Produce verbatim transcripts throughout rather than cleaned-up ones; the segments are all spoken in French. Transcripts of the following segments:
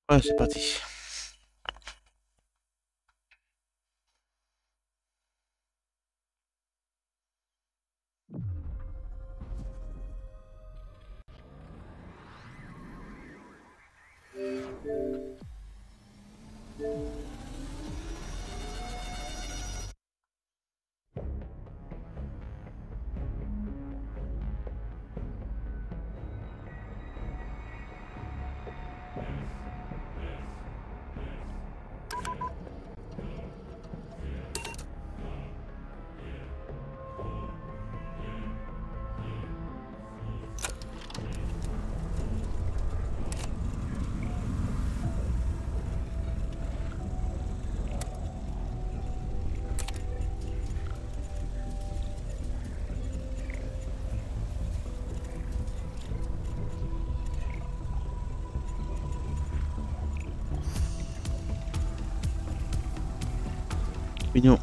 Ouais, c'est parti. Mignon.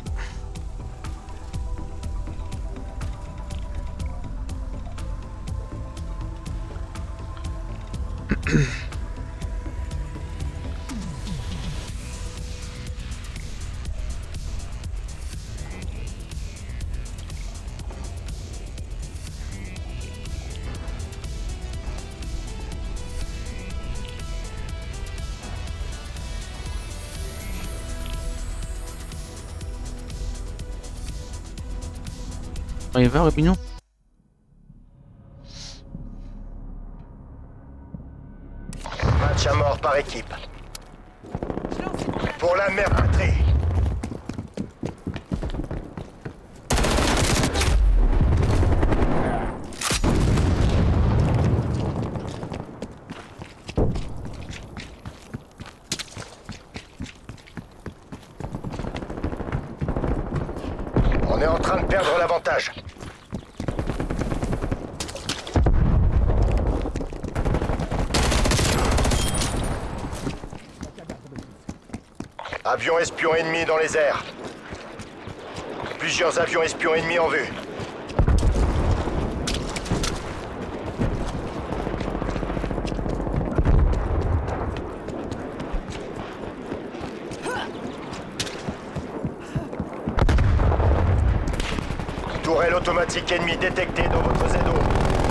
On y va, Mignon. Match à mort par équipe. Pour la mère patrie. On est en train de perdre l'avantage. Avion espion ennemi dans les airs. Plusieurs avions espions ennemis en vue. Tourelle automatique ennemie détectée dans votre Z O.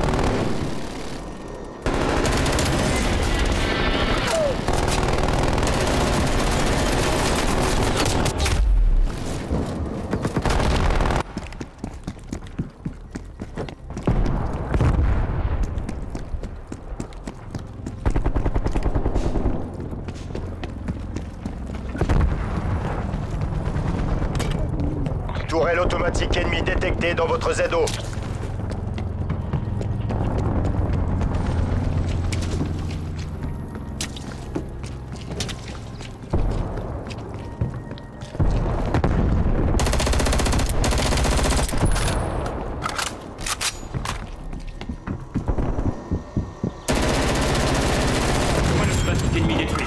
Tourelle automatique ennemie détectée dans votre Z O. Automatique ennemi détruit.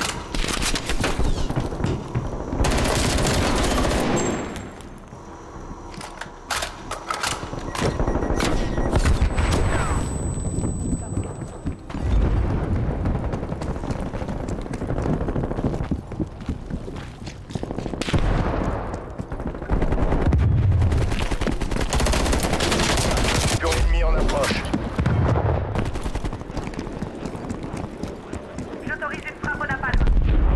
Espion ennemi en approche. J'autorise une frappe au napalm.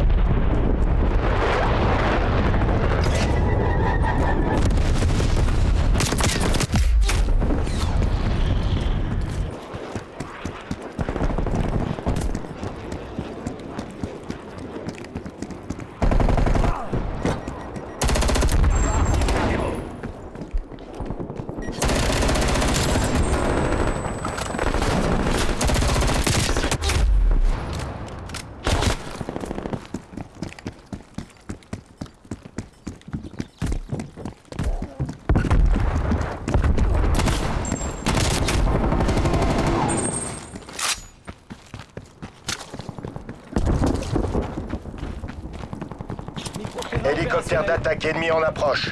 Hélicoptère d'attaque ennemi en approche.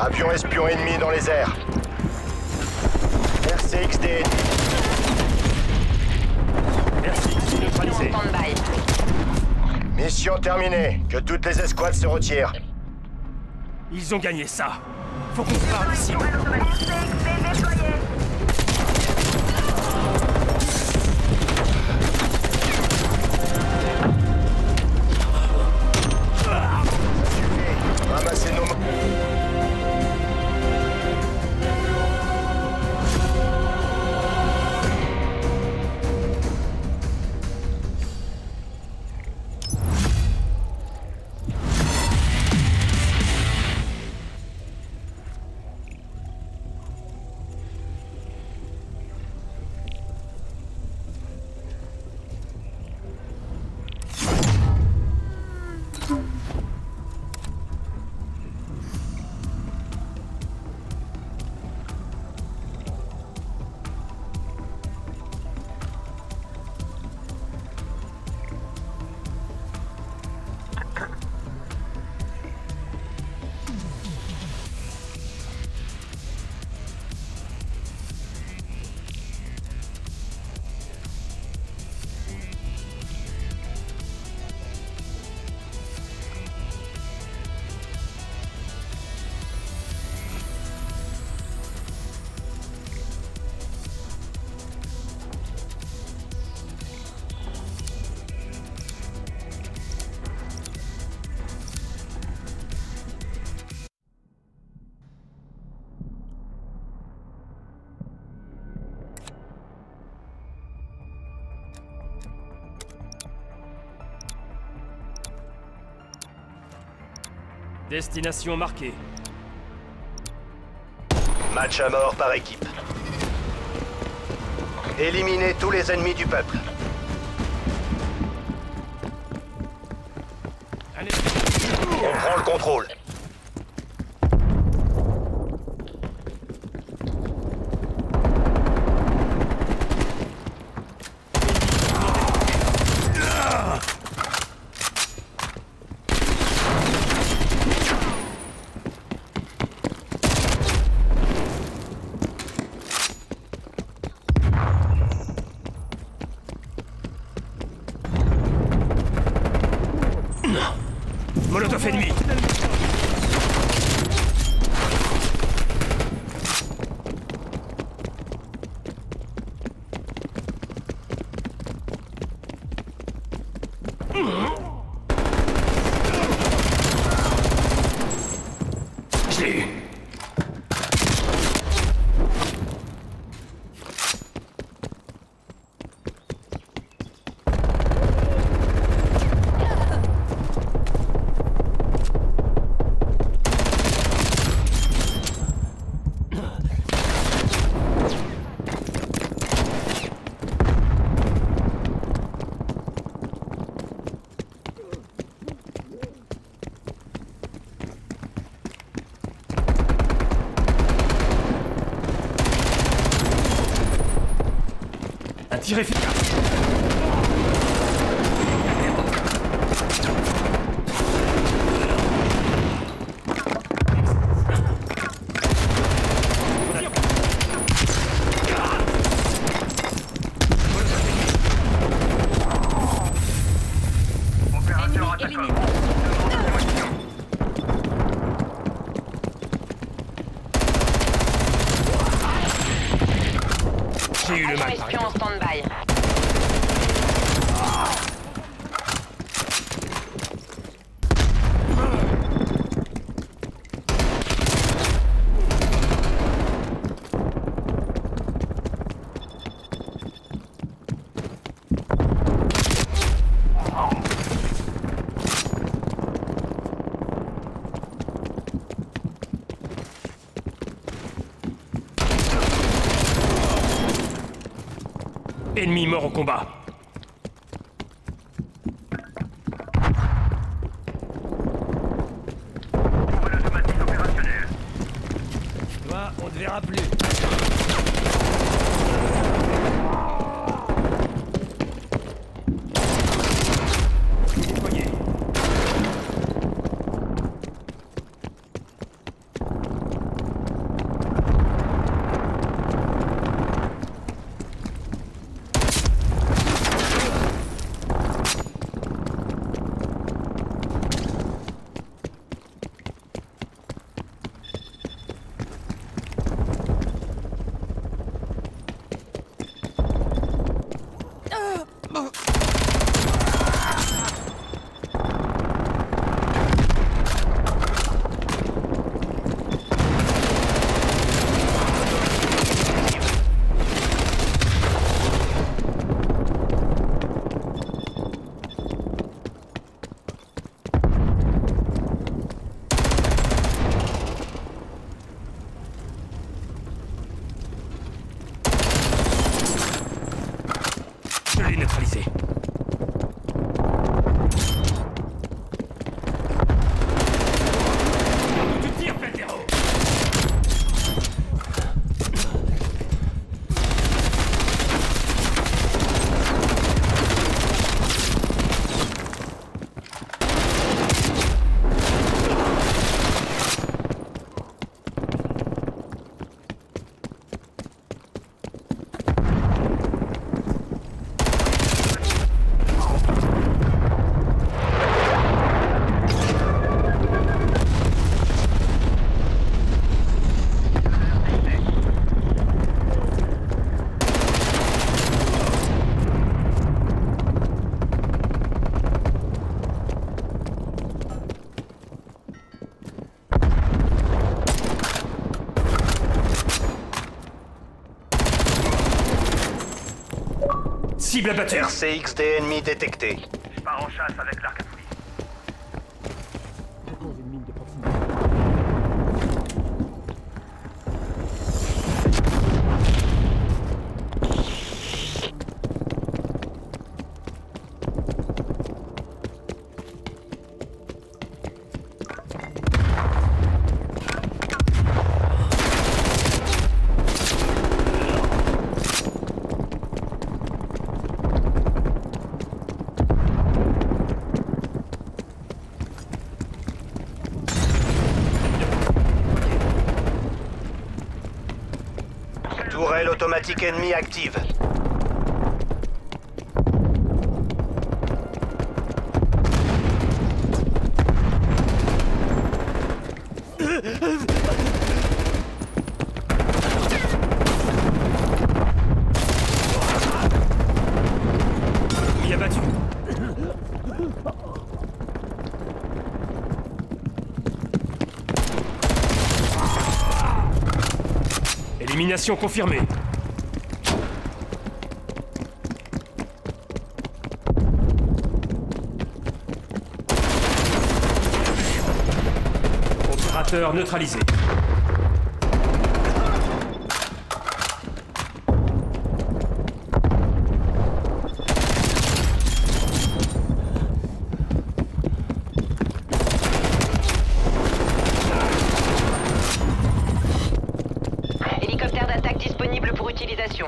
Avion espion ennemi dans les airs. R C X D ennemi. Merci, neutralisé. Stand-by. Mission terminée. Que toutes les escouades se retirent. Ils ont gagné ça. Faut qu'on se barre d'ici. Tourelle automatique C X D déployée. Ramassez nos... Destination marquée. Match à mort par équipe. Éliminez tous les ennemis du peuple. Allez. On prend le contrôle. Molotov ennemi. Je l'ai eu. Un tir efficace. Opérateur attaquant. J'ai eu le Agent mal. espion en stand-by. Ennemi mort au combat. Tourelle automatique opérationnelle. Toi, on te verra plus. Déployé. Cible abattue. R C X D ennemi détecté. Je pars en chasse avec l'arc à fouille. Tourelle automatique ennemie active. Il est abattu. Élimination confirmée. Opérateur neutralisé. Hélicoptère d'attaque disponible pour utilisation.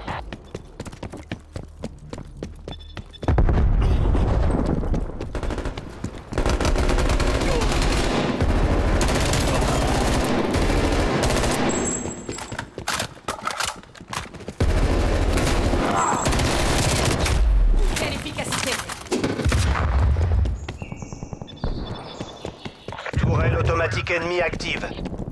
Quelle efficacité! Tourelle automatique ennemie active.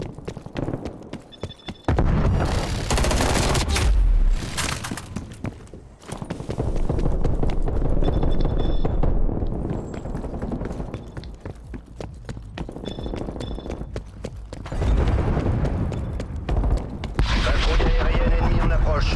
Patrouille aérienne ennemie en approche.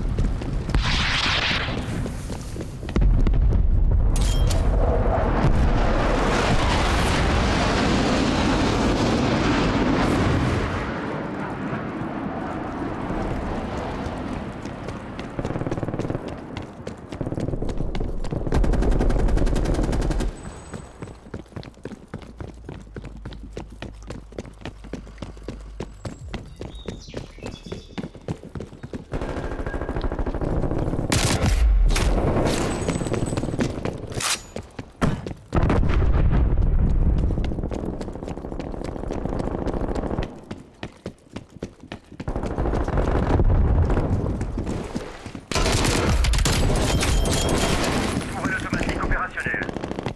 Tourelle automatique opérationnelle.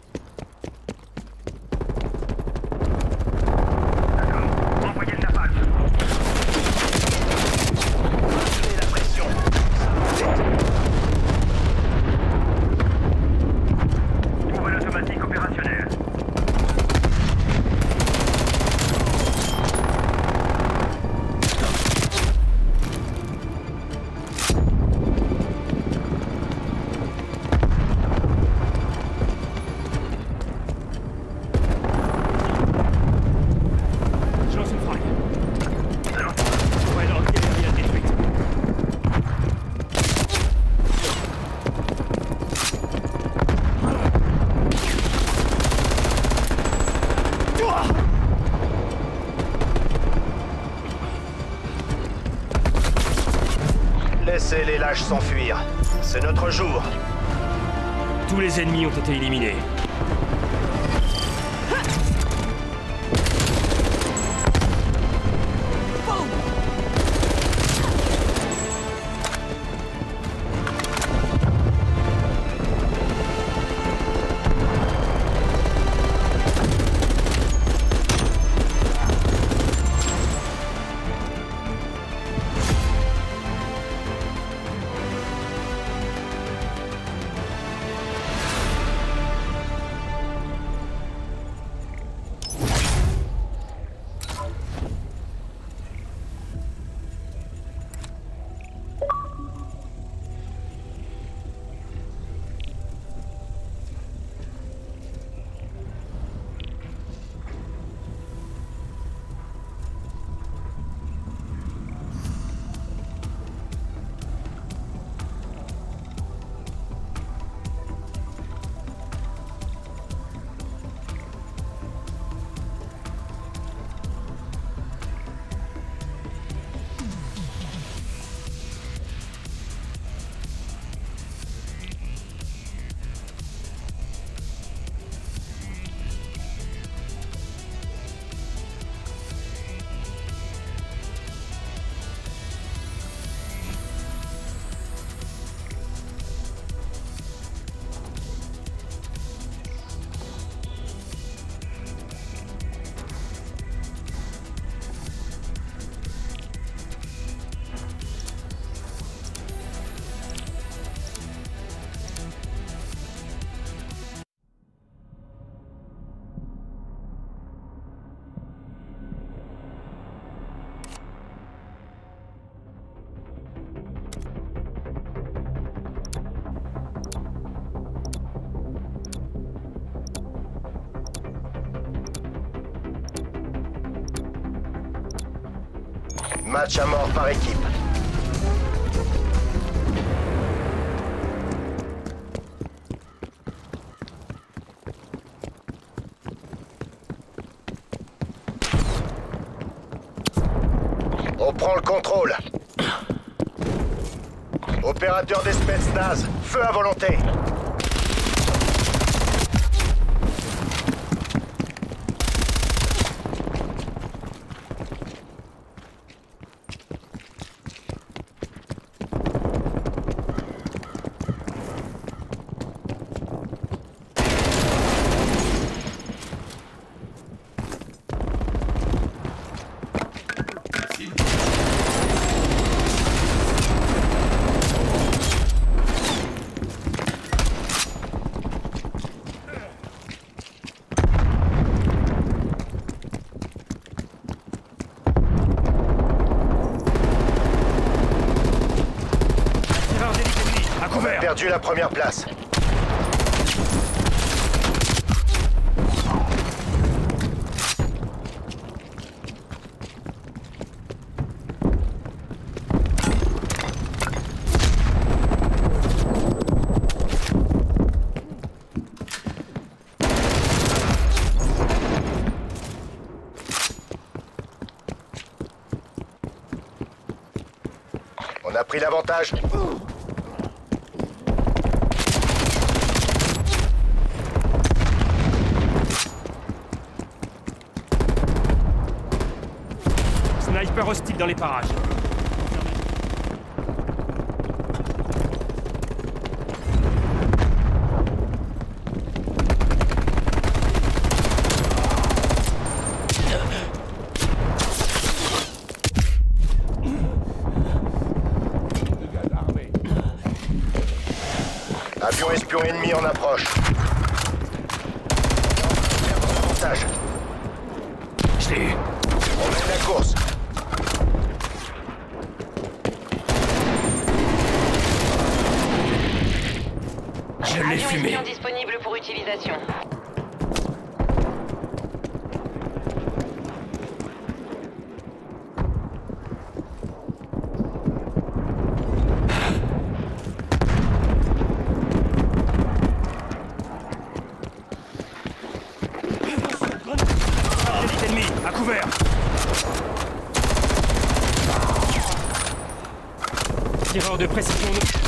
D'accord. Envoyez le napalm. Maintenez la pression. Tourelle automatique opérationnelle. Chance une frappe. Tourelle anti-aérienne détruite. Laissez les lâches s'enfuir. C'est notre jour. Tous les ennemis ont été éliminés. Match à mort par équipe. On prend le contrôle. Opérateur des Spetsnaz, feu à volonté. Perdu la première place. On a pris l'avantage. Sniper hostile dans les parages. Avion espion ennemi en approche. Avantage. Je l'ai eu. On mène la course. Je l'ai Avion fumé. espion disponible pour utilisation. Satellite ennemi, à couvert. Tireur de précision.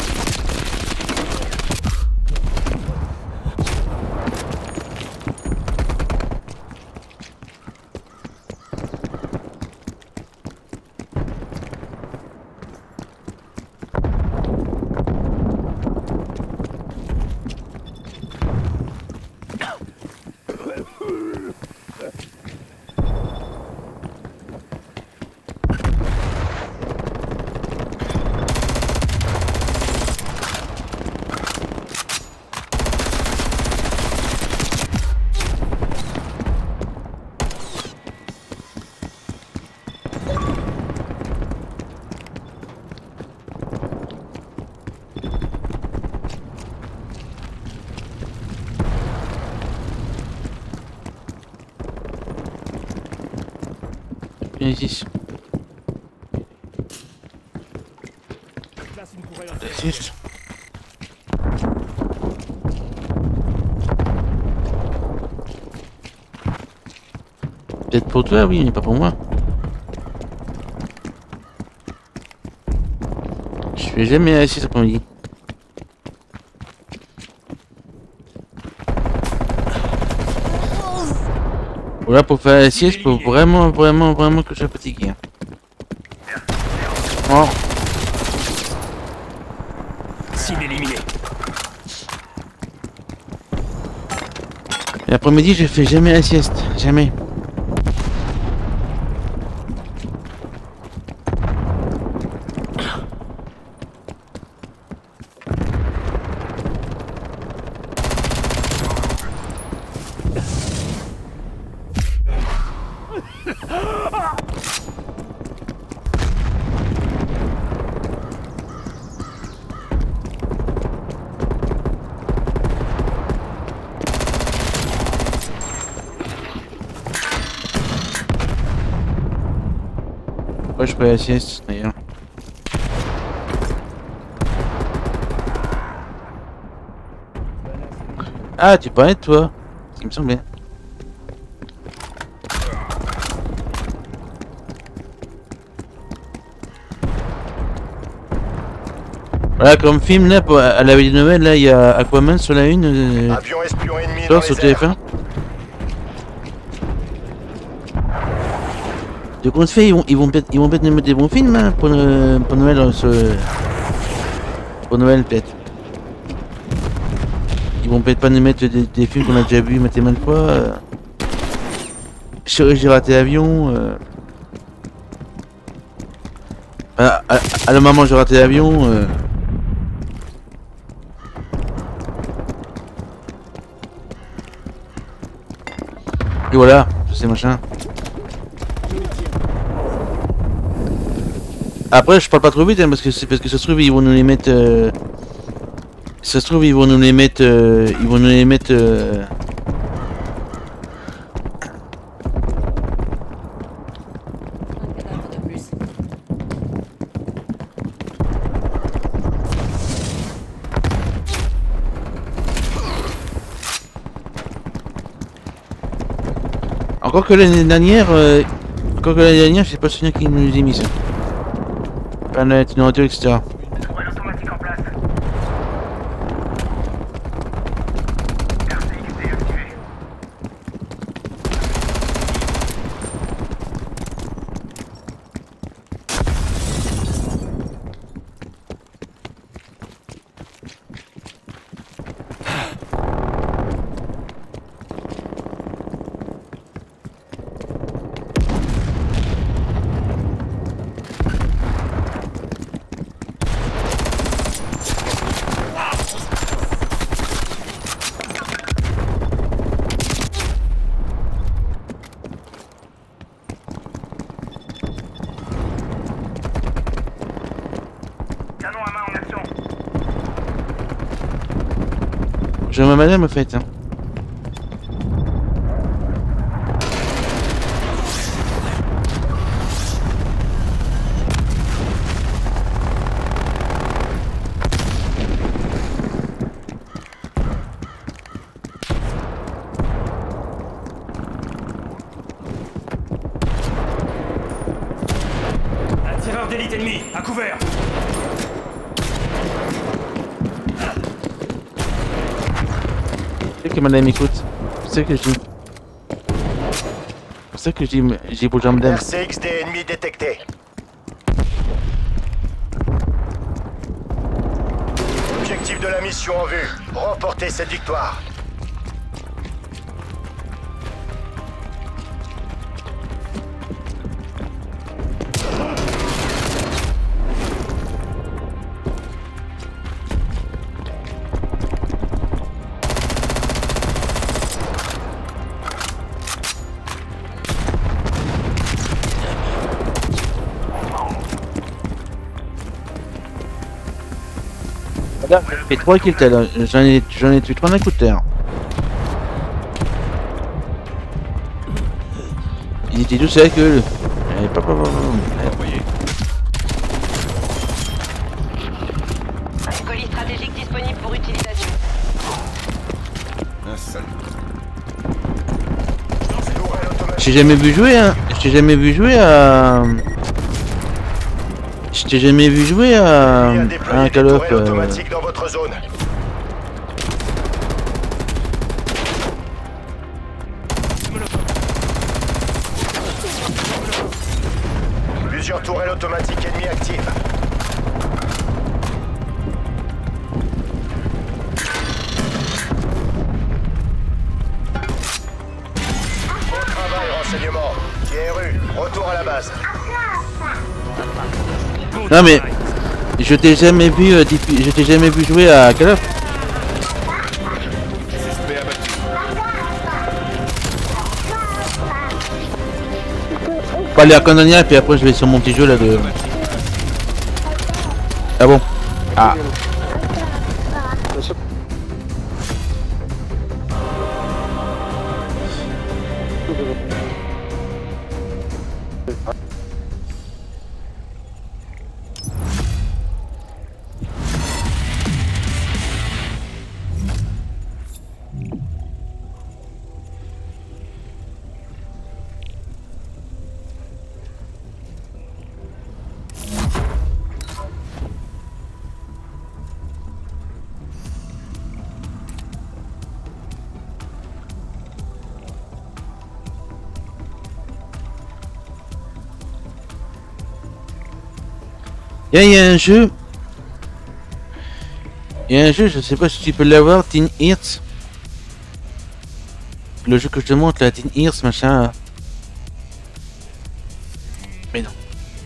Viens ici. Place une courelle en Six. Peut-être pour toi, oui, mais pas pour moi. Je fais jamais assis cet après-midi. Voilà, pour faire la sieste, faut vraiment, vraiment, vraiment que je sois fatigué. Hein. Oh. Cible éliminée. L'après-midi, je fais jamais la sieste. Jamais. Ouais, je ferai la sieste d'ailleurs. Ah, tu parlais de toi. Ce qui me semblait. Voilà, comme film là, pour, à la veille de Noël, là, il y a Aquaman sur la une. Euh, Avion espion ennemi dans sur les T F un. airs. De compte fait, ils vont, ils vont peut-être, ils vont peut-être nous mettre des bons films hein, pour, euh, pour Noël, euh, sur, pour Noël peut-être. Ils vont peut-être pas nous mettre des, des films qu'on a déjà vus maintes et maintes fois. Euh. Chérie, j'ai raté l'avion. Euh. À, à, à la maman, j'ai raté l'avion. Euh. Et voilà, tous ces machins. Après, je parle pas trop vite hein, parce que c'est parce que ça se trouve ils vont nous les mettre. Euh... Ça se trouve ils vont nous les mettre. Euh... Ils vont nous les mettre. Euh... Encore que l'année dernière, euh... encore que l'année dernière, je sais pas souvenir qui nous a mis ça. Planète, nourriture, et cetera. Tourelle automatique en place. R C X D activé. Canon à main en action. J'ai ma madame en fait. Hein. Un tireur d'élite ennemi, à couvert. C'est que madame écoute. C'est ça que je dis. C'est ça que je dis, je dis pour le madame. R C X D ennemi détecté. Objectif de la mission en vue. Remporter cette victoire. Regarde, j'ai fait trois kills tout à l'heure. J'en ai, j'en ai tué trois d'un coup de terre. Il était tout seul que le. Allez, papa, papa, papa. Voyez. Un colis stratégique disponible pour utilisation. Un seul. Tourelle automatique. Je t'ai jamais vu jouer, hein. Je t'ai jamais vu jouer à. Je t'ai jamais vu jouer à, Il y a à déployé un des Call of. tourelles Euh... automatiques dans votre zone. Plusieurs tourelles automatiques ennemies actives. Bon travail, renseignement. T R U, retour à la base. Non mais je t'ai jamais vu, euh, diffu- je t'ai jamais vu jouer à Call of. Suspect abattu. Pas aller à Condania et puis après je vais sur mon petit jeu là de. Ah bon. Ah. Il y, y a un jeu. Il y a un jeu, je sais pas si tu peux l'avoir, Teen Hearts. Le jeu que je te montre, la Teen Hearts, machin. Mais non.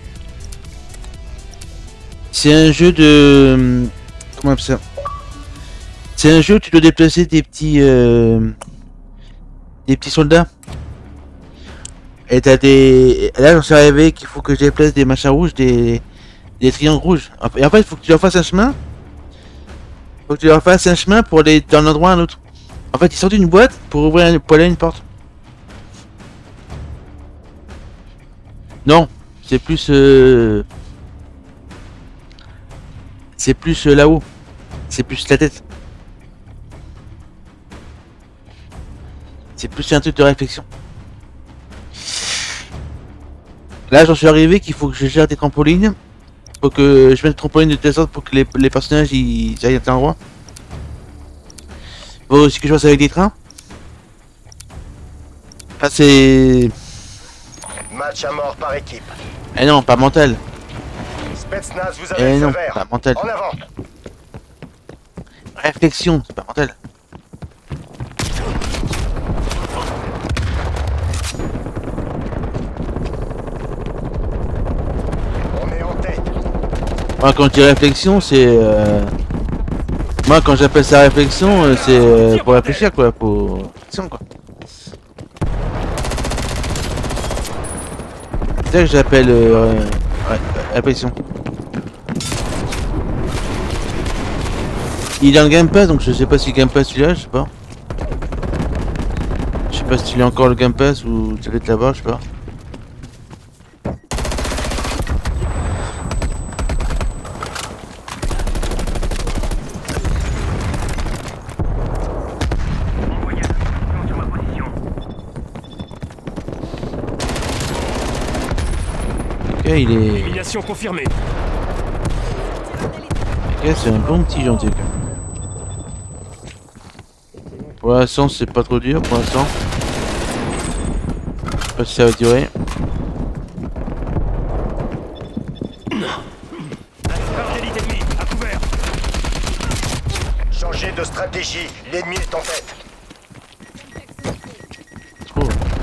C'est un jeu de... Comment on appelle ça? C'est un jeu où tu dois déplacer des petits... Euh... Des petits soldats. Et t'as des... Là j'en suis arrivé qu'il faut que je déplace des machins rouges, des... Des triangles rouges. Et en fait il faut que tu leur fasses un chemin. Faut que tu leur fasses un chemin pour aller d'un endroit à un autre. En fait ils sortent d'une boîte pour ouvrir pour aller à une porte. Non, c'est plus... Euh... C'est plus euh, là-haut. C'est plus la tête. C'est plus un truc de réflexion. Là j'en suis arrivé qu'il faut que je gère des trampolines. Faut que je mette le trampoline de telle sorte pour que les, les personnages ils aillent à un endroit. Faut aussi que je fasse avec des trains. Ah c'est... Match à mort par équipe. Eh non, pas mental. Spetsnaz, vous avez Eh le non, feu vert. pas mental. En avant. Réflexion, c'est pas mental. On est en tête. Moi quand je dis réflexion c'est... Euh... Moi quand j'appelle ça réflexion euh, c'est euh, pour réfléchir quoi, pour... Réflexion quoi. C'est ça que j'appelle euh, ouais, réflexion. Il est en Game Pass donc je sais pas si Game Pass tu l'as, je sais pas. Je sais pas si tu l'as encore le Game Pass ou tu vas te l'avoir, je sais pas. Ok, il est... Élimination confirmée. Ok, c'est un bon petit gentil. Pour l'instant, c'est pas trop dur pour l'instant. Je sais pas si ça va durer. D'élite ennemie, à couvert. Changez de stratégie. L'ennemi est en tête. Trop.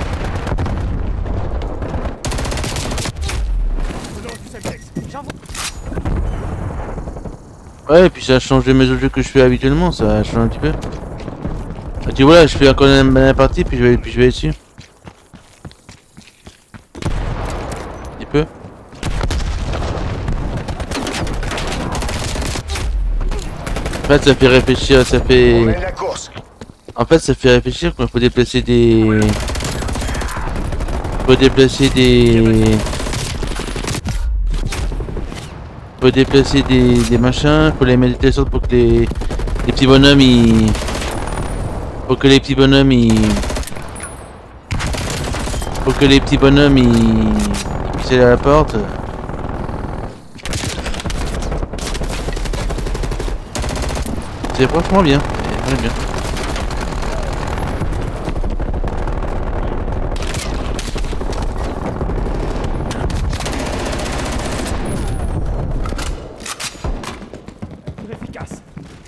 Ouais, et puis ça a changé mes autres jeux que je fais habituellement, ça a changé un petit peu. Ah, tu vois là, je fais encore la partie, puis je vais, puis je vais dessus. Un petit peu. En fait, ça fait réfléchir, ça On fait... mène la course. En fait, ça fait réfléchir qu'il faut déplacer des... Faut déplacer des... Faut déplacer des, des machins, faut les mettre de telle sorte pour que les, les petits bonhommes ils... Faut que les petits bonhommes ils... Faut que les petits bonhommes ils... ils puissent aller à la porte. C'est franchement bien, c'est vraiment bien. Efficace.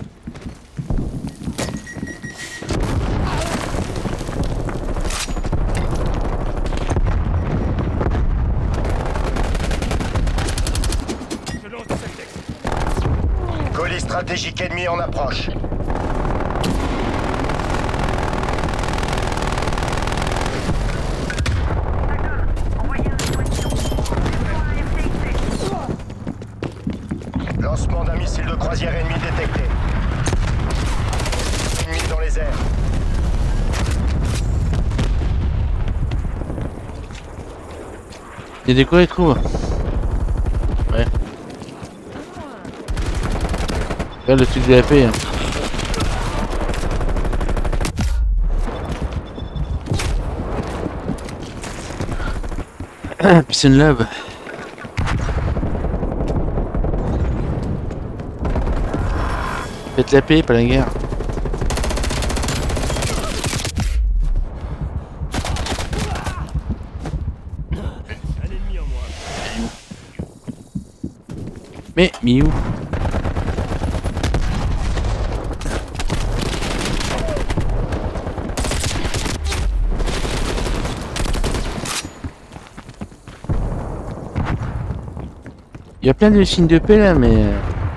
Je lance du Semtex. Colis stratégique ennemi en approche. Lancement d'un missile de croisière ennemi détecté. Ennemi dans les airs. T'es quoi les trous? Ouais. Regarde le truc de la paix. Hein. Puis c'est une lave. Faites la paix, pas la guerre. Un ennemi en moins. Mais, mais où? Il y a plein de signes de paix là, mais...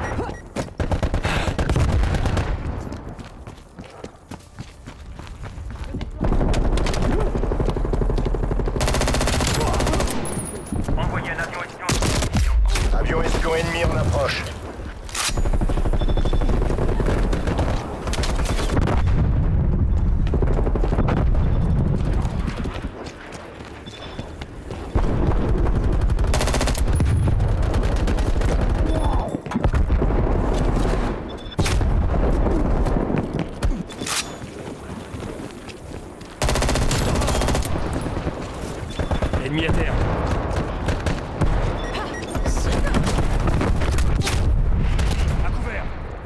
Envoyez un avion espion sur position. Avion espion ennemi en approche. Ennemi à terre. À couvert.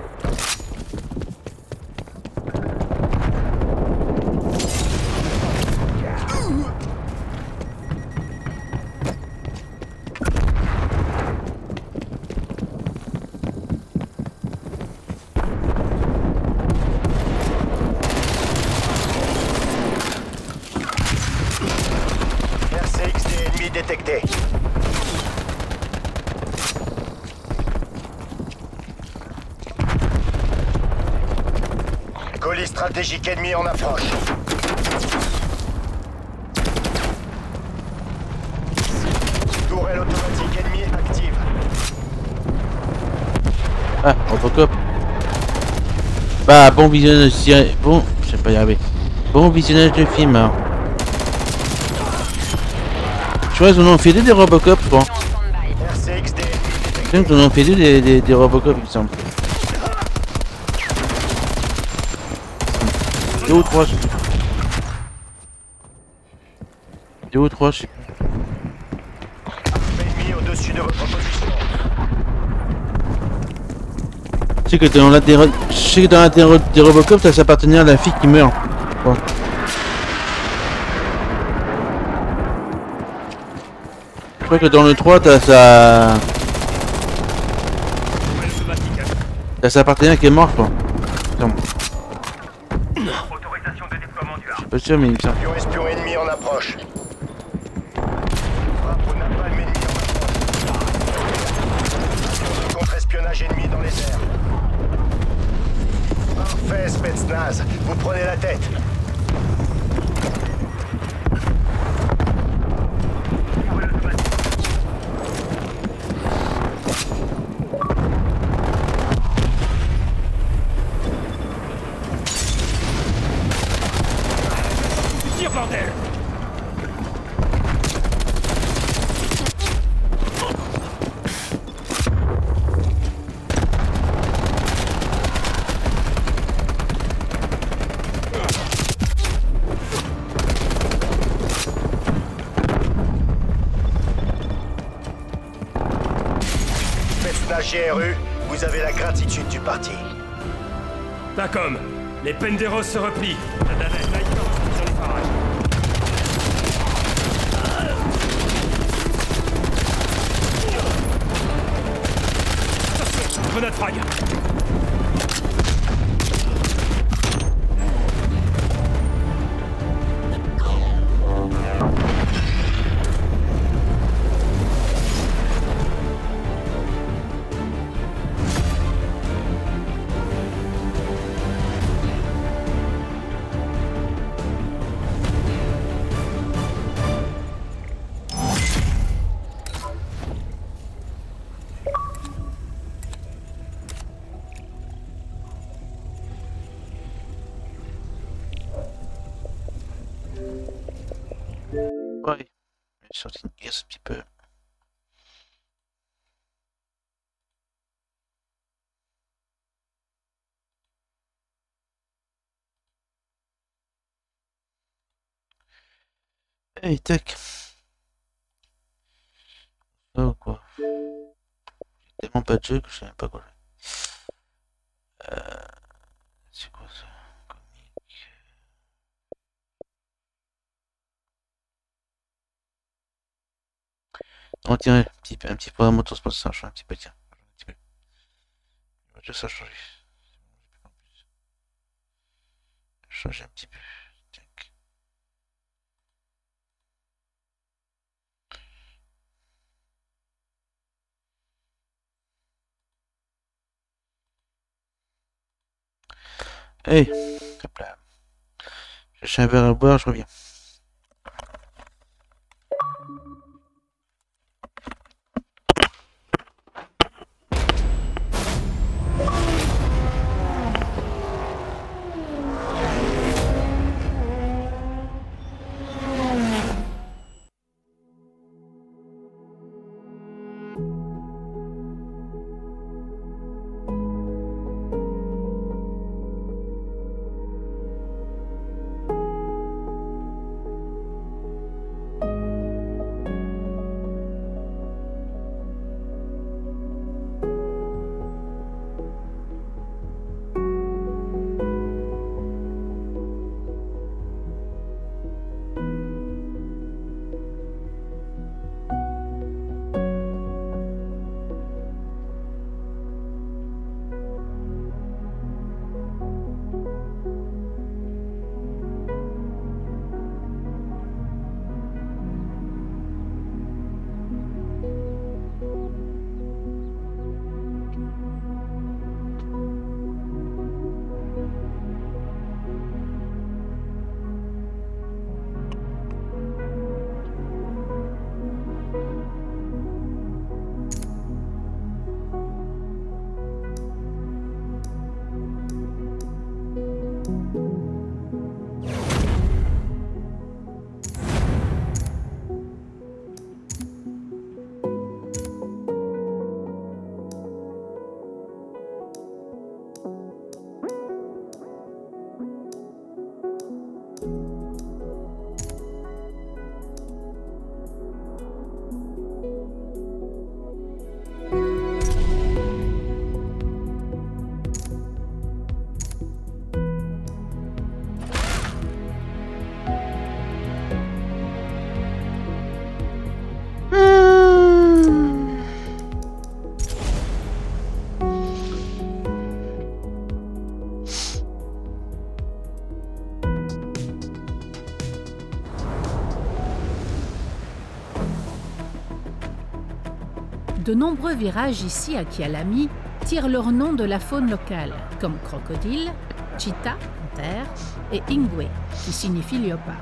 R C X D ennemi détecté. Colis stratégique ennemi en approche. Tourelle automatique ennemie active. Ah, Robocop. Bah, bon visionnage... Bon, je sais pas y arriver. Bon visionnage de film, hein. Je crois qu'ils en ont fait deux des Robocop, je crois. En stand-by. R C X D ennemi Je détecté. crois qu'ils en ont fait deux des, des, des Robocop, il me semble. Deux ou trois, je sais plus. Deux ou trois, je sais plus. Ennemi au-dessus de votre position. Je sais que dans la des, je sais que dans la des, des Robocop, ça s'appartenait à la fille qui meurt. Quoi. Je crois que dans le trois, t'as ça... Tourelle automatique. Ça s'appartenait à qui est mort, quoi. Putain, Autorisation de déploiement du je suis hard. pas sûr, mais il me semble. Avion espion ennemi en approche. Frappe au napalm ennemi en approche. Avion de contre-espionnage ennemi dans les airs. Parfait, Spetsnaz. Vous prenez la tête. Tourelle automatique. Tire, bordel. Spetsnaz G R U, vous avez la gratitude du parti. Tacom. Les Penderos se replient. La navette Lightning sur les parages. Attention, grenade frag. Ouais. Je suis sorti une caisse un petit peu. Hey, tac. Oh, quoi. J'ai tellement pas de jeu que je sais même pas quoi. Euh... C'est quoi ça? Comique. On tirait un petit, un petit programme autosponsor, un petit peu, tiens. Un petit peu. voiture, ça a changé. Changer un petit peu. Tac. Hey, hop là. Je cherche un verre à boire, je reviens. De nombreux virages ici à Kyalami tirent leur nom de la faune locale, comme crocodile, cheetah, panthère, et ingwe, qui signifie léopard.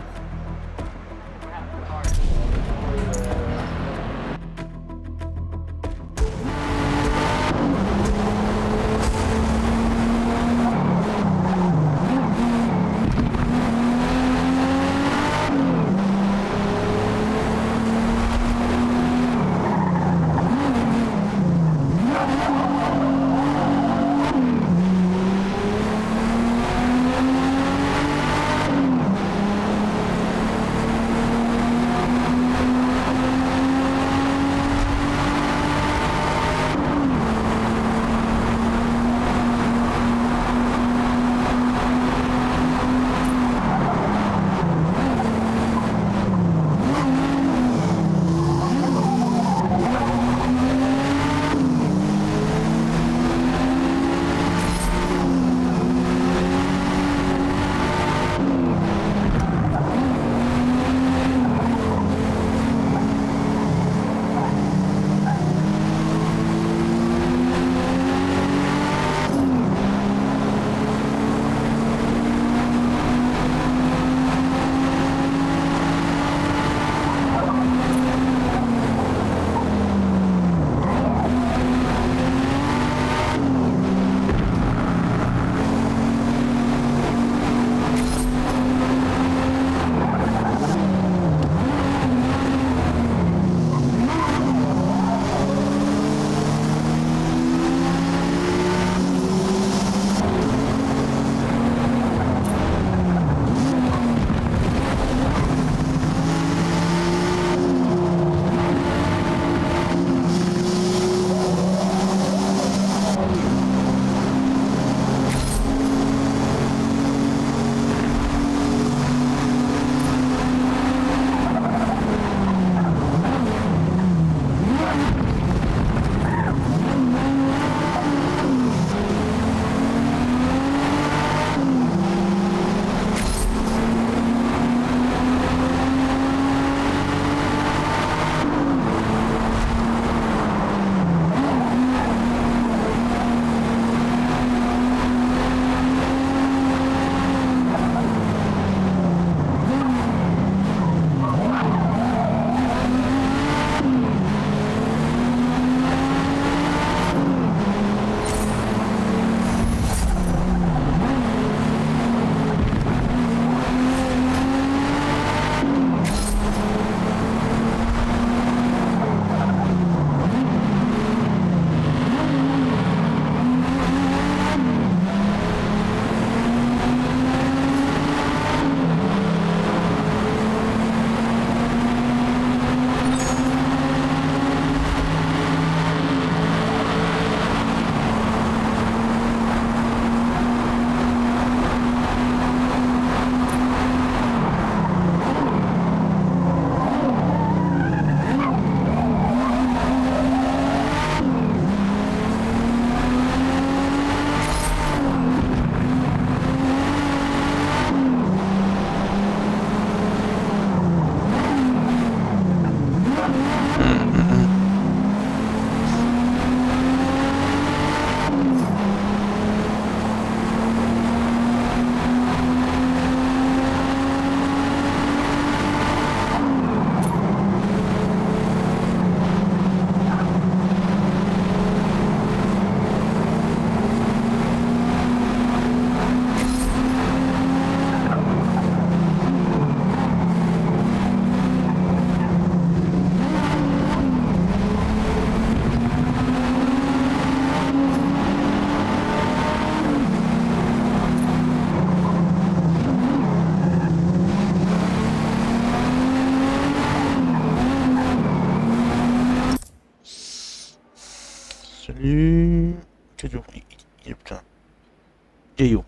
Salut. Il est putain. Jayo.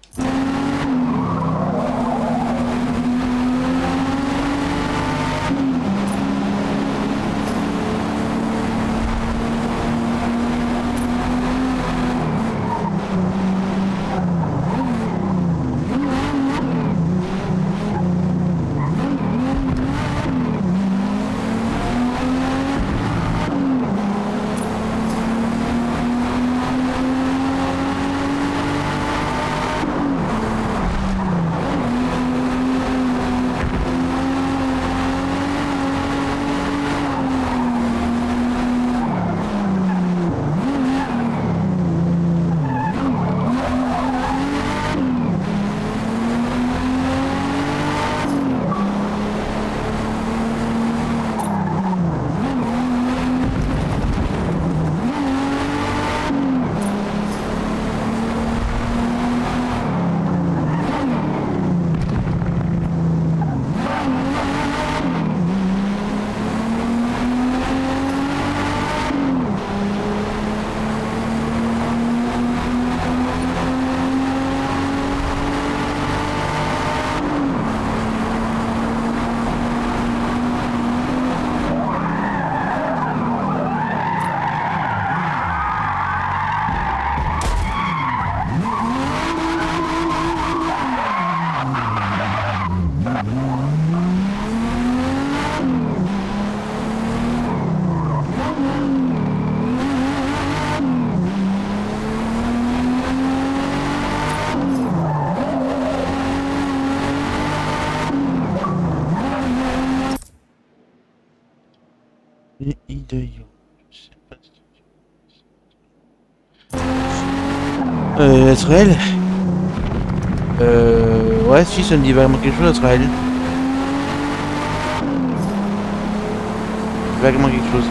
Et Idayo. Je sais pas. Euh, Israël. Euh, ouais, si, ça me dit vaguement quelque chose, Israël. Vaguement quelque chose.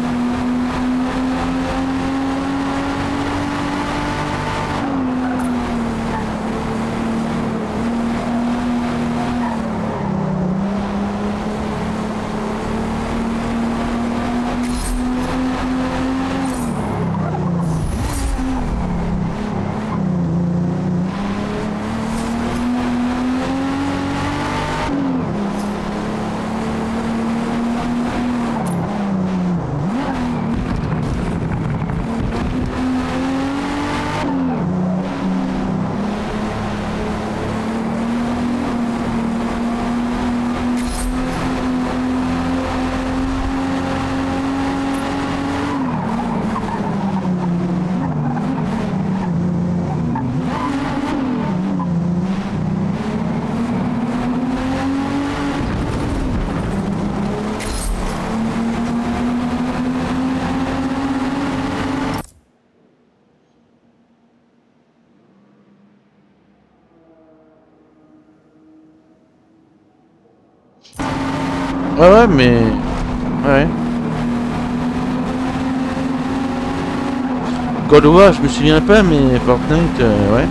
Ouais, ouais, mais... Ouais. God of War, je me souviens pas, mais Fortnite, euh, ouais.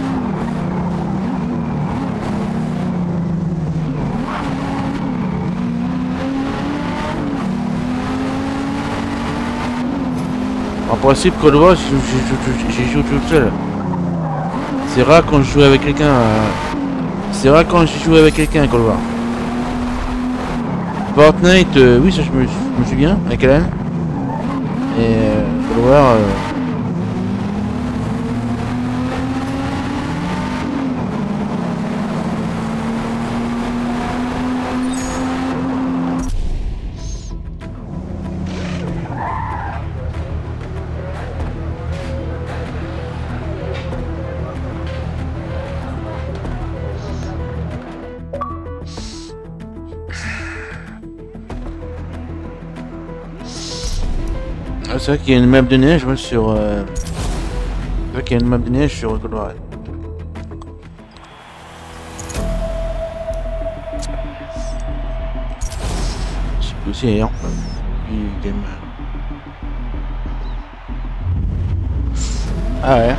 En principe, God of War, j'y joue tout seul. C'est rare quand je joue avec quelqu'un. Euh... C'est rare quand je joue avec quelqu'un, God of War. Fortnite, euh, oui, ça je me, je me souviens, avec Alan. Et euh, God of War, euh... Ah, c'est vrai qu'il y a une map de neige ouais, sur... Euh... C'est vrai qu'il y a une map de neige sur God of War. Je sais plus aussi ailleurs. Game... Ah ouais.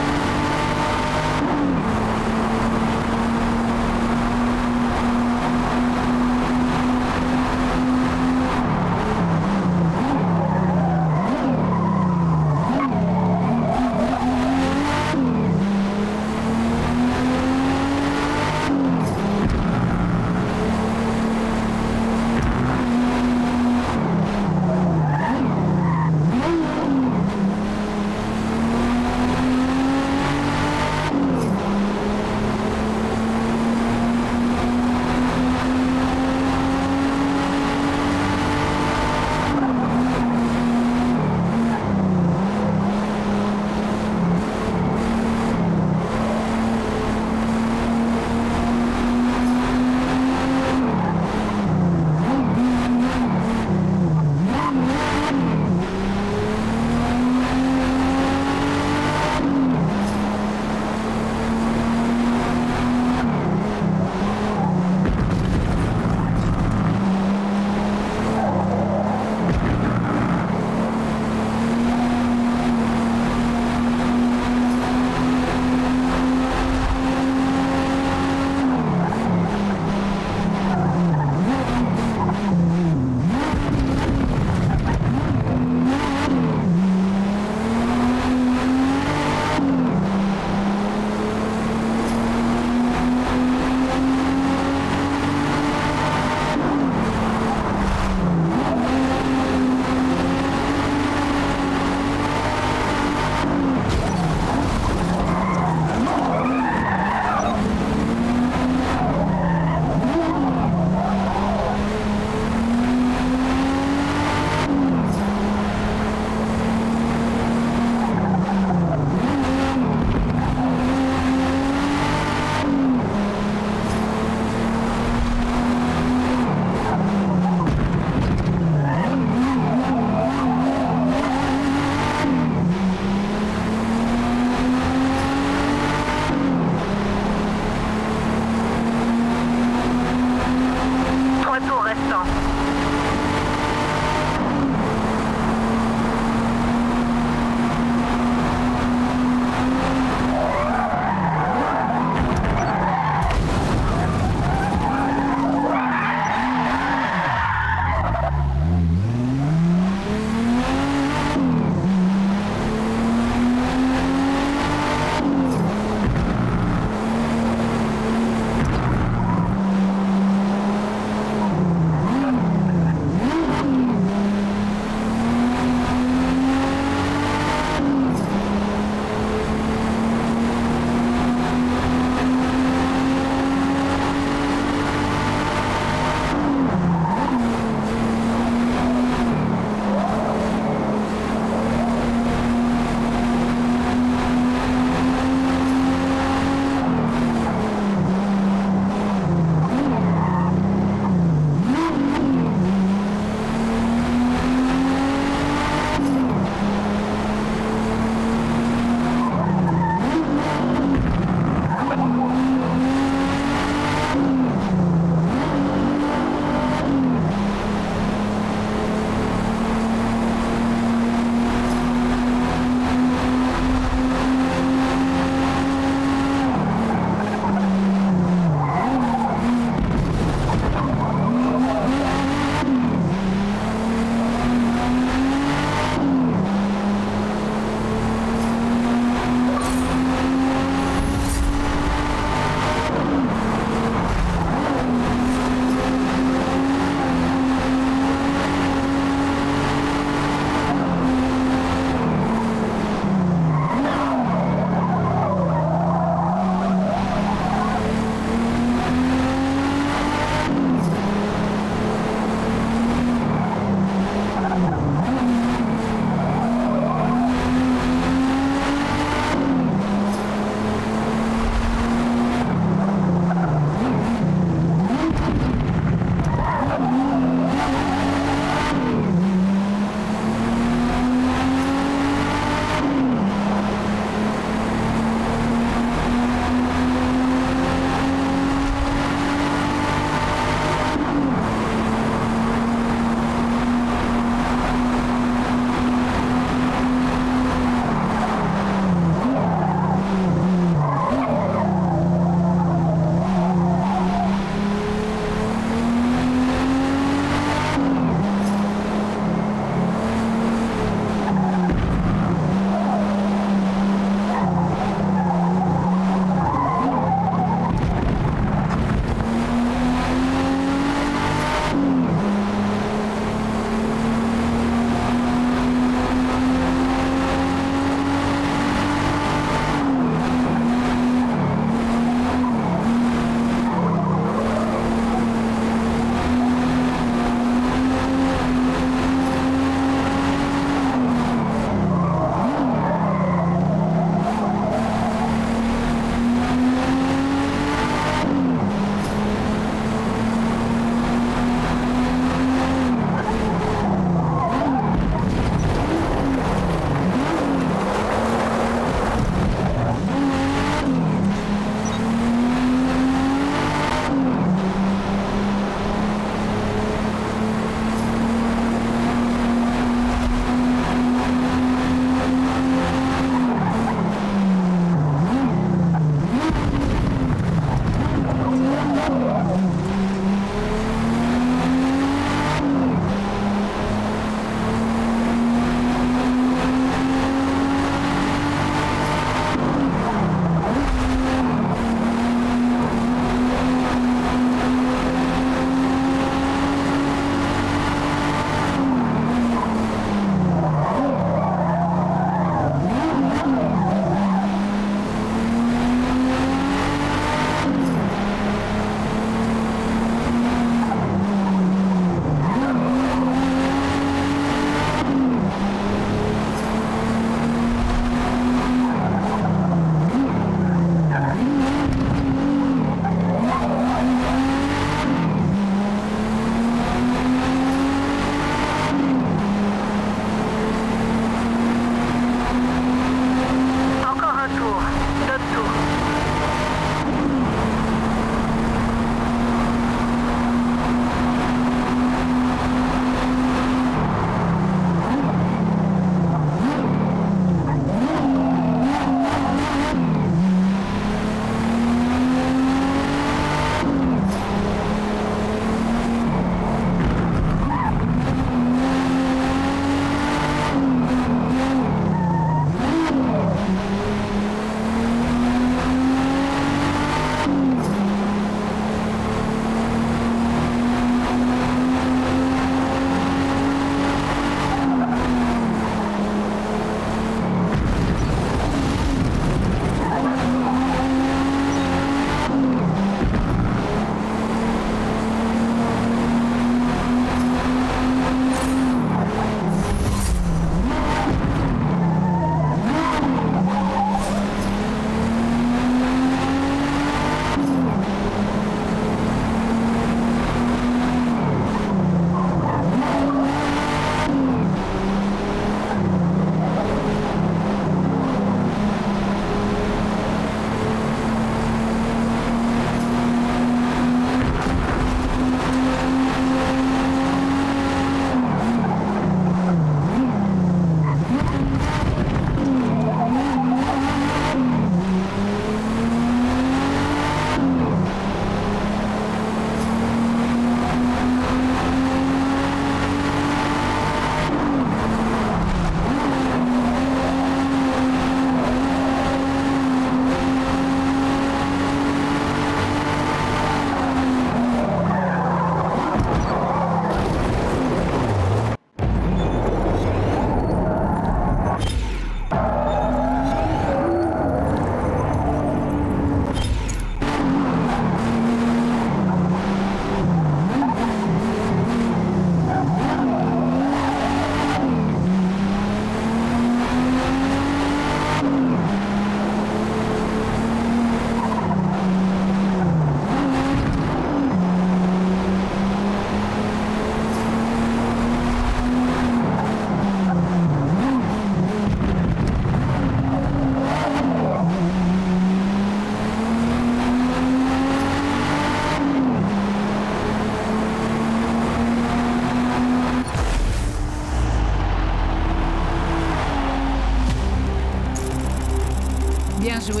Bien joué.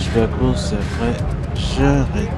fais la course et après j'arrête.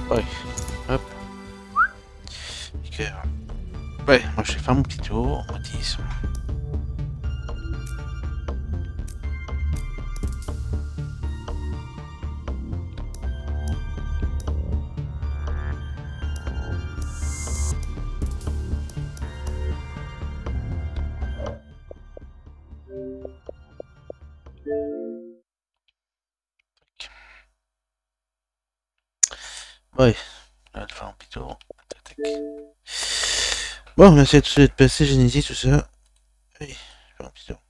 Ouais, hop. Okay. Ouais, moi je vais faire mon petit tour, on dix. Ouais, là, de faire un petit tour. Tac, tac. Bon, merci à tous d'être passés, Genesis, tout ça. Oui, je vais faire un petit tour.